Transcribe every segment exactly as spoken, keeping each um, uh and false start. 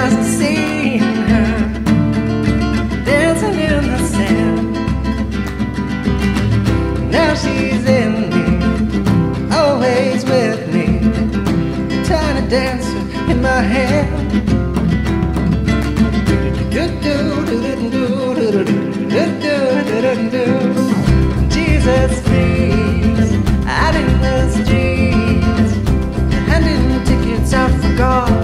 must have seen her dancing in the sand. Now she's in me, always with me, tiny dancer in my hand. Jesus freeze out in the streets, handing tickets out for God.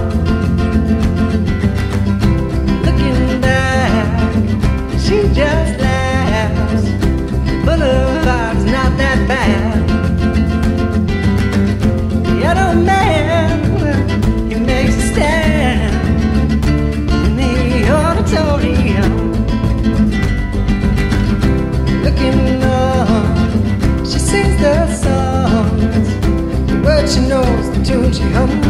Looking back, she just laughs. Boulevard's not that bad. The other man, he makes a stand in the auditorium. Looking up, she sings the songs, the words she knows, the tune she hums.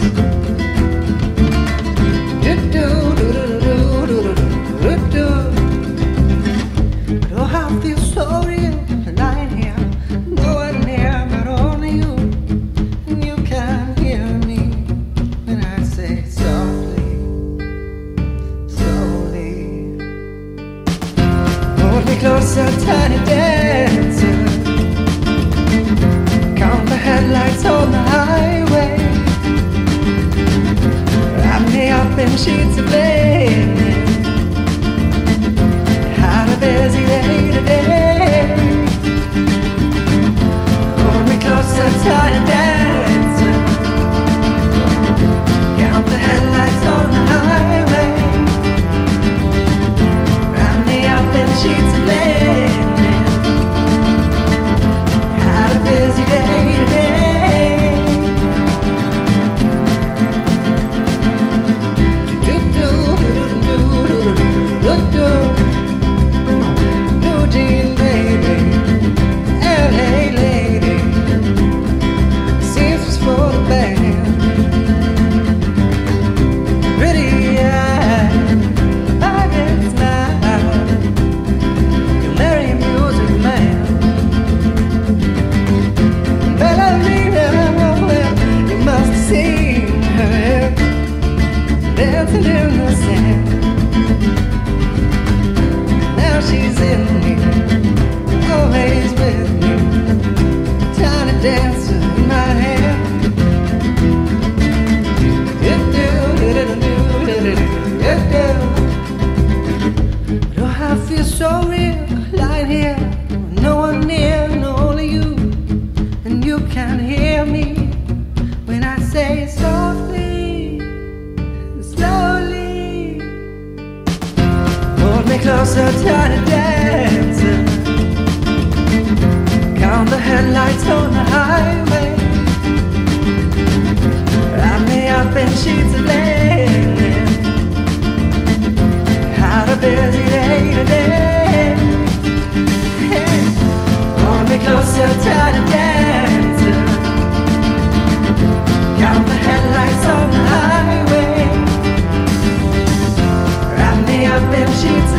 But oh, how I feel so real lying here, no one near but only you, and you can hear me when I say softly, slowly. Hold me closer, tiny dancer. Count the headlights on the highway. Wrap me up in sheets of linen. Had a busy day today. Hold me closer, tiny dancer. Count the headlights on the highway. Wrap me up in sheets of linen. Had a busy day today. Blue jean baby, L A lady, seems was for the band. Pretty eyes, I get smile, can marry a music man. Ballerina, well, you must have seen her dancing in the sand. Now she's in me, always with me, tiny dancer in my hand. But oh, I feel so real lying here, with no one near, and only you, and you can hear me when I say softly, slowly. Hold me closer, tiny dancer. Count the headlights on the highway. Wrap me up in sheets of linen. Had a busy day today. Hey. Hold me closer, tiny dancer. Count the headlights on the highway. Wrap me up in sheets